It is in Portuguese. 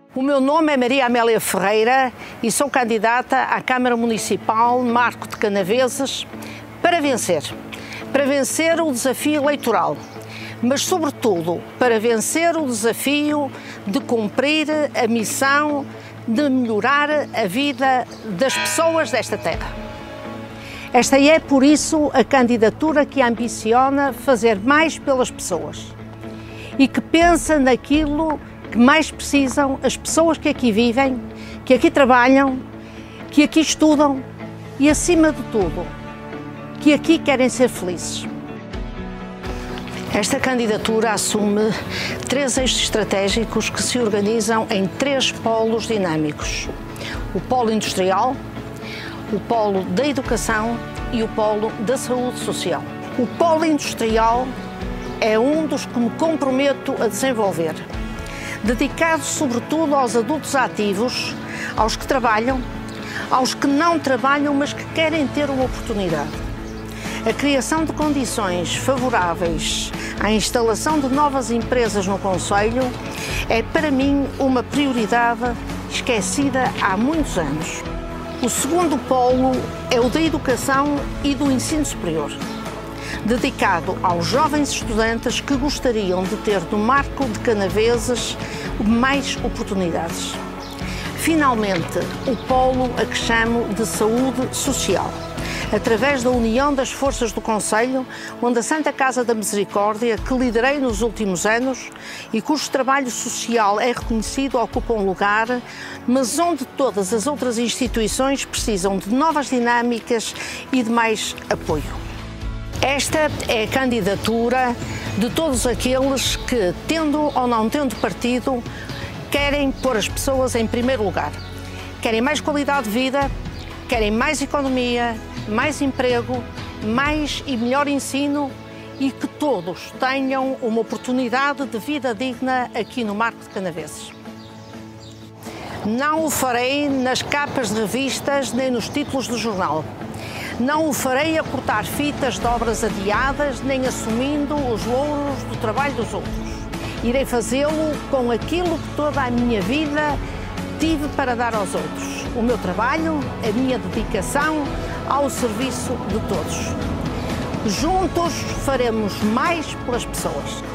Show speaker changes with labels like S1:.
S1: O meu nome é Maria Amélia Ferreira e sou candidata à Câmara Municipal Marco de Canaveses para vencer o desafio eleitoral, mas sobretudo para vencer o desafio de cumprir a missão de melhorar a vida das pessoas desta terra. Esta é, por isso, a candidatura que ambiciona fazer mais pelas pessoas e que pensa naquilo que mais precisam as pessoas que aqui vivem, que aqui trabalham, que aqui estudam e, acima de tudo, que aqui querem ser felizes. Esta candidatura assume 3 eixos estratégicos que se organizam em 3 polos dinâmicos: o polo industrial, o polo da educação e o polo da saúde social. O polo industrial é um dos que me comprometo a desenvolver, dedicado sobretudo aos adultos ativos, aos que trabalham, aos que não trabalham, mas que querem ter uma oportunidade. A criação de condições favoráveis à instalação de novas empresas no concelho é, para mim, uma prioridade esquecida há muitos anos. O segundo polo é o da educação e do ensino superior, dedicado aos jovens estudantes que gostariam de ter no Marco de Canaveses mais oportunidades. Finalmente, o polo a que chamo de saúde social, através da união das forças do concelho, onde a Santa Casa da Misericórdia, que liderei nos últimos anos e cujo trabalho social é reconhecido, ocupa um lugar, mas onde todas as outras instituições precisam de novas dinâmicas e de mais apoio. Esta é a candidatura de todos aqueles que, tendo ou não tendo partido, querem pôr as pessoas em primeiro lugar. Querem mais qualidade de vida, querem mais economia, mais emprego, mais e melhor ensino e que todos tenham uma oportunidade de vida digna aqui no Marco de Canaveses. Não o farei nas capas de revistas nem nos títulos de jornal. Não o farei a cortar fitas de obras adiadas, nem assumindo os louros do trabalho dos outros. Irei fazê-lo com aquilo que toda a minha vida tive para dar aos outros: o meu trabalho, a minha dedicação ao serviço de todos. Juntos faremos mais pelas pessoas.